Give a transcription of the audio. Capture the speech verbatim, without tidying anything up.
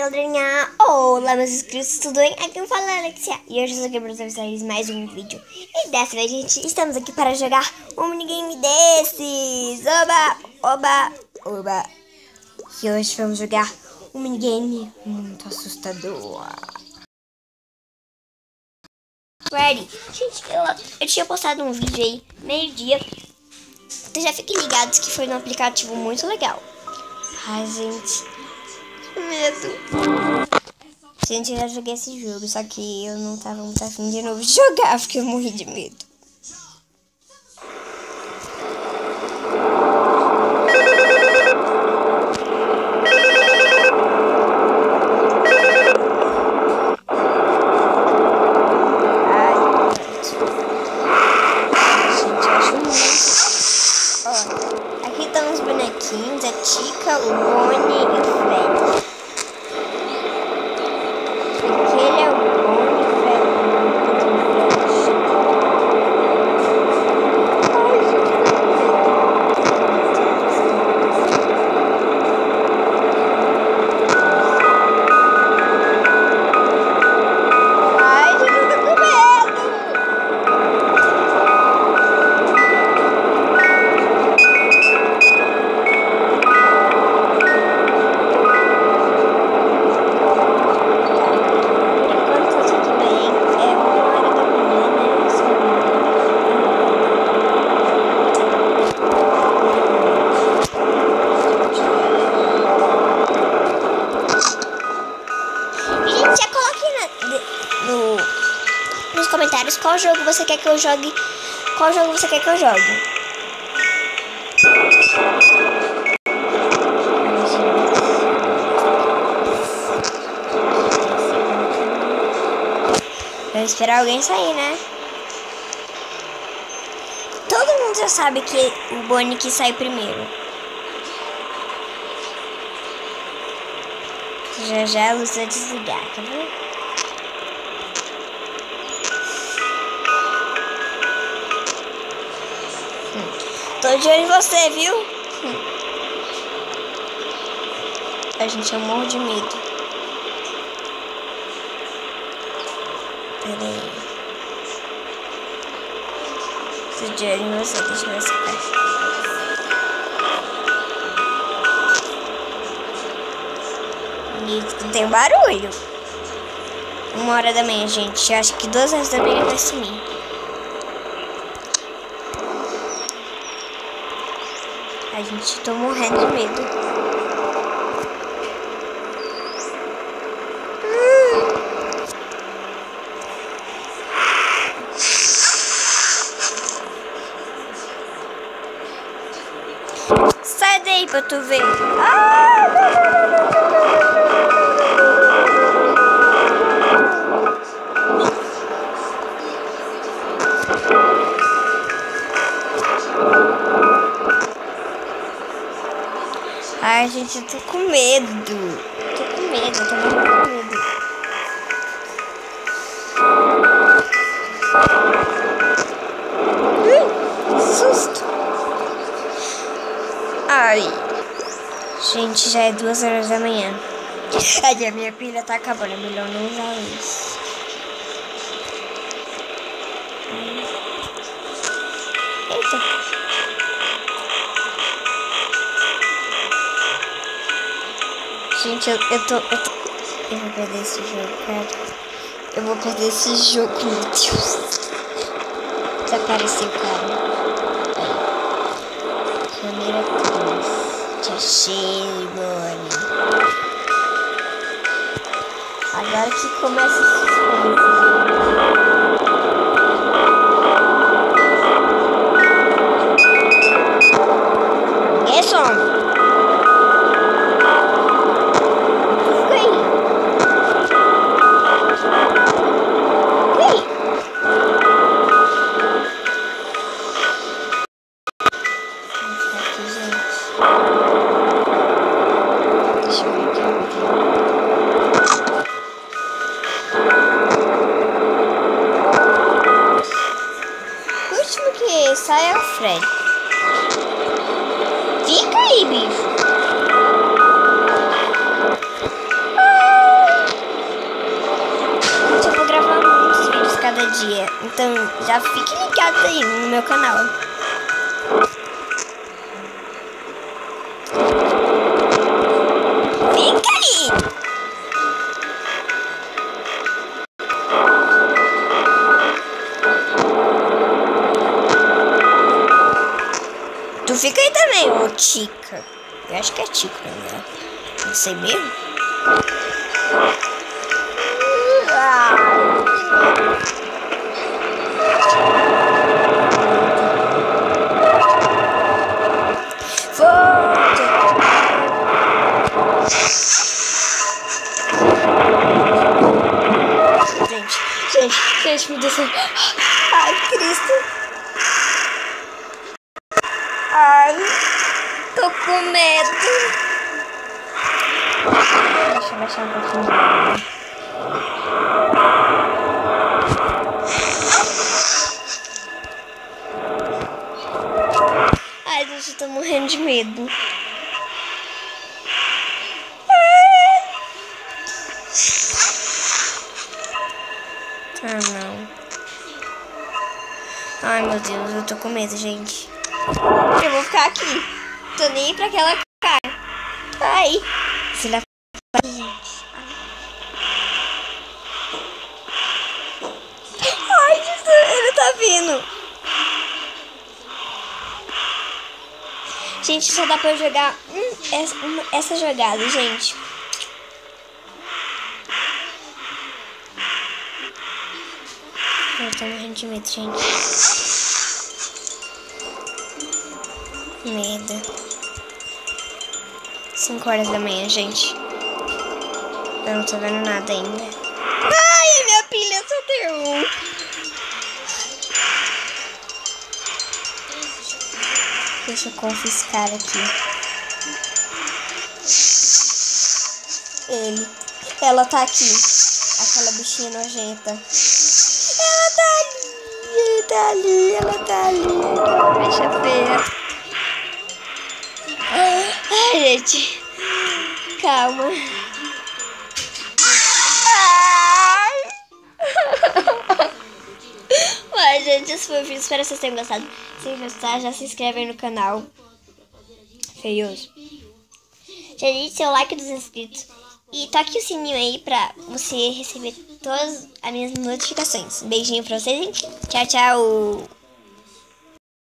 galerinha, olá meus inscritos, tudo bem? Aqui eu falo Alexia e hoje eu estou aqui para vocês mais um vídeo. E dessa vez, gente, estamos aqui para jogar um minigame desses. Oba, oba, oba. E hoje vamos jogar um minigame muito assustador. Ready? Gente, eu, eu tinha postado um vídeo aí, meio dia. Então já fiquem ligados que foi num aplicativo muito legal. Ai, gente, que medo. Gente, eu já joguei esse jogo, só que eu não tava muito afim de novo de jogar, porque eu morri de medo. Aqui estão os bonequinhos, a Tica, o Bonnie e o Fred. Aquele é o Bonnie, o Fred. Ai, gente, eu tô com medo. Já coloque na, no, nos comentários qual jogo você quer que eu jogue. Qual jogo você quer que eu jogue. Vou esperar alguém sair, né? Todo mundo já sabe que o Bonnie que sai primeiro. Já já a luz vai desligar, tá vendo? Hum. Tô de olho em você, viu? Hum. A gente, eu morro de medo. Pera aí. Tô de olho em você, deixa eu ver se vai. Não tem barulho. Uma hora da manhã, gente. Eu acho que duas horas da manhã vai sumir. A gente, tô morrendo de medo. Hum. Sai daí pra tu ver. Ah! Ai, gente, eu tô com medo. Tô com medo, eu tô muito com medo. Ui, que susto. Ai. Gente, já é duas horas da manhã. Ai, a minha pilha tá acabando, é melhor não usar isso. Eita. Gente, eu, eu tô, eu tô... Eu vou perder esse jogo, cara. Eu vou perder esse jogo, meu Deus. Desapareceu, cara. Câmera três. Te achei, Bonnie. Agora que começa o suspense. É som. Já fique ligado aí no meu canal. Fica aí! Tu fica aí também, ô Tica. Eu acho que é Tica, né? Não sei mesmo. Ah. Gente, gente, gente, meu Deus do céu. Ai, Cristo. Ai, tô com medo. Deixa eu baixar um pouquinho. Ai, gente, eu tô morrendo de medo. Ah, não. Ai, meu Deus, eu tô com medo, gente. Eu vou ficar aqui. Tô nem aí pra aquela cara. Ai. Se dá pra gente. Ai, Jesus, ele tá vindo. Gente, só dá pra jogar hum, essa, uma, essa jogada, gente. Eu tô morrendo de medo, gente. Medo. cinco horas da manhã, gente. Eu não tô vendo nada ainda. Ai, minha pilha só tem um. Deixa eu confiscar aqui. Ele. Ela tá aqui. Aquela bichinha nojenta. Ela tá ali. Ela tá ali. Ela tá ali. Bicha feia. Ai, gente. Calma. Ai. Mas, gente, esse foi o vídeo. Espero que vocês tenham gostado. Se gostar, já se inscreve aí no canal. Feioso. Já deixe seu like dos inscritos. E toque o sininho aí pra você receber todas as minhas notificações. Beijinho pra vocês, gente. Tchau, tchau.